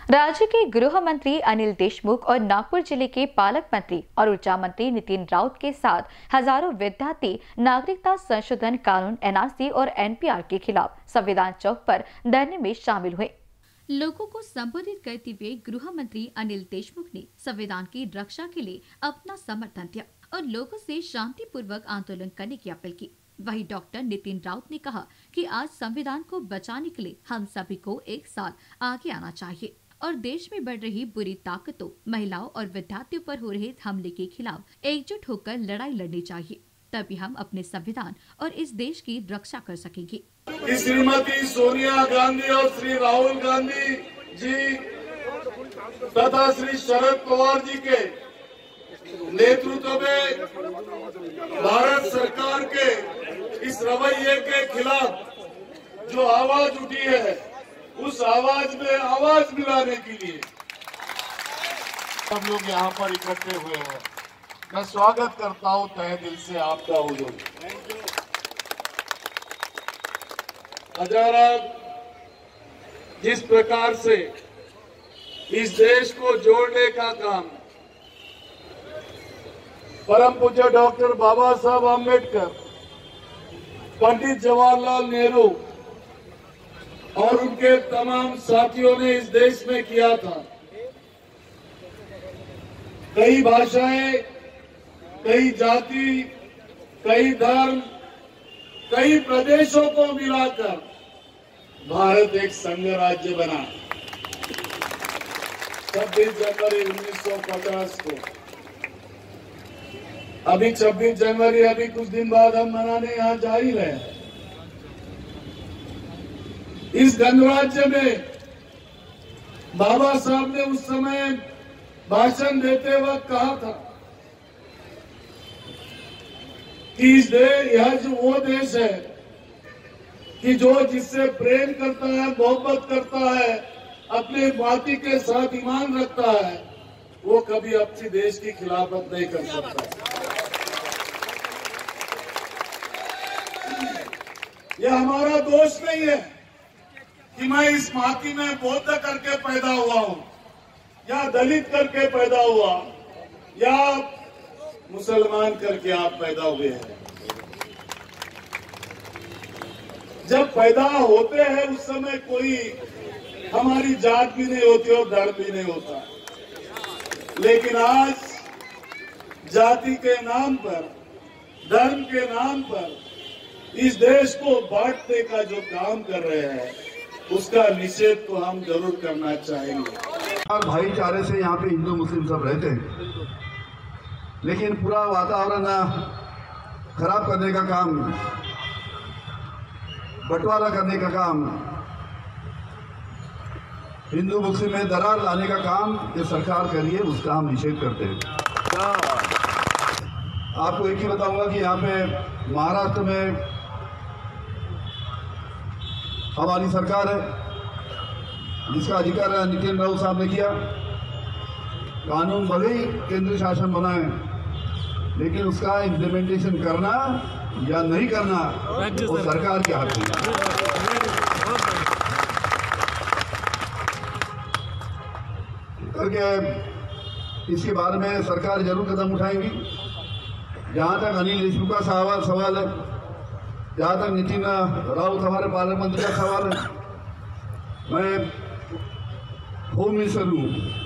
राज्य के गृह मंत्री अनिल देशमुख और नागपुर जिले के पालक मंत्री और ऊर्जा मंत्री नितिन राउत के साथ हजारों विद्यार्थी नागरिकता संशोधन कानून एनआरसी और एनपीआर के खिलाफ संविधान चौक पर धरने में शामिल हुए। लोगों को संबोधित करते हुए गृह मंत्री अनिल देशमुख ने संविधान की रक्षा के लिए अपना समर्थन दिया और लोगों से शांतिपूर्वक आंदोलन करने की अपील की। वहीं डॉक्टर नितिन राउत ने कहा कि आज संविधान को बचाने के लिए हम सभी को एक साथ आगे आना चाहिए और देश में बढ़ रही बुरी ताकतों, महिलाओं और विद्यार्थियों पर हो रहे हमले के खिलाफ एकजुट होकर लड़ाई लड़नी चाहिए, तभी हम अपने संविधान और इस देश की रक्षा कर सकेंगे। श्रीमती सोनिया गांधी और श्री राहुल गांधी जी तथा श्री शरद पवार जी के नेतृत्व में भारत सरकार के इस रवैये के खिलाफ जो आवाज उठी है, उस आवाज में आवाज मिलाने के लिए हम लोग यहाँ पर इकट्ठे हुए हैं। मैं स्वागत करता हूँ तहे दिल से आपका हुजूर। हजारा जिस प्रकार से इस देश को जोड़ने का काम परम पूज्य डॉक्टर बाबा साहब आम्बेडकर, पंडित जवाहरलाल नेहरू और उनके तमाम साथियों ने इस देश में किया था। कई भाषाएं, कई जाति, कई धर्म, कई प्रदेशों को मिलाकर भारत एक संघ राज्य बना। 26 जनवरी 1950 को, अभी 26 जनवरी अभी कुछ दिन बाद हम मनाने यहाँ जा ही रहे हैं। इस गणराज्य में बाबा साहब ने उस समय भाषण देते वक्त कहा था कि यह जो वो देश है कि जो जिससे प्रेम करता है, मोहब्बत करता है, अपने माटी के साथ ईमान रखता है, वो कभी अपने देश की खिलाफत नहीं कर सकता। यह हमारा दोष नहीं है कि मैं इस माटी में बौद्ध करके पैदा हुआ हूं या दलित करके पैदा हुआ या मुसलमान करके आप पैदा हुए हैं। जब पैदा होते हैं उस समय कोई हमारी जात भी नहीं होती और धर्म भी नहीं होता, लेकिन आज जाति के नाम पर, धर्म के नाम पर इस देश को बांटने का जो काम कर रहे हैं, उसका निषेध तो हम जरूर करना चाहेंगे। और भाईचारे से यहाँ पे हिंदू मुस्लिम सब रहते हैं, लेकिन पूरा वातावरण खराब करने का काम, बंटवारा करने का काम, हिंदू मुस्लिम में दरार लाने का काम ये सरकार कर रही है, उसका हम निषेध करते हैं। आपको एक ही बताऊंगा कि यहाँ पे महाराष्ट्र में हमारी सरकार है, जिसका अधिकार नितिन राउत साहब ने किया। कानून भले ही केंद्र शासन बना है, लेकिन उसका इम्प्लीमेंटेशन करना या नहीं करना वो सरकार के हाथ में है। करके इसके बारे में सरकार जरूर कदम उठाएंगी। जहाँ तक अनिल देशमुख का सवाल है, जहाँ तक नितिन राउत हमारे पार्लियामेंट मंत्री का सवाल है, मैं होम मिनिस्टर हूँ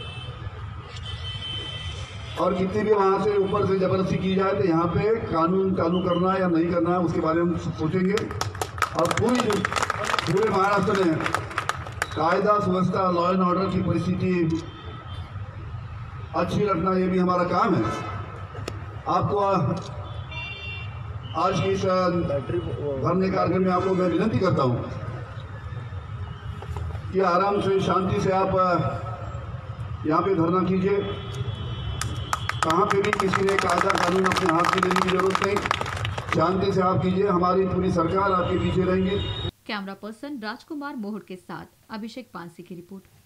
और कितनी भी वहाँ से ऊपर से जबरदस्ती की जाए तो यहाँ पे कानून चालू करना या नहीं करना उसके बारे में सोचेंगे। और पूरे महाराष्ट्र में कायदा सुव्यवस्था, लॉ एंड ऑर्डर की परिस्थिति अच्छी रखना ये भी हमारा काम है। आपको आज की इस धरने कार्यक्रम में आपको मैं विनती करता हूँ कि आराम से, शांति से आप यहाँ पे धरना कीजिए। कहाँ पे भी किसी ने कायदा कानून अपने हाथ में लेने की जरूरत नहीं, शांति से आप कीजिए। हमारी पूरी सरकार आपके पीछे रहेंगी। कैमरा पर्सन राजकुमार मोहड़ के साथ अभिषेक पांसी की रिपोर्ट।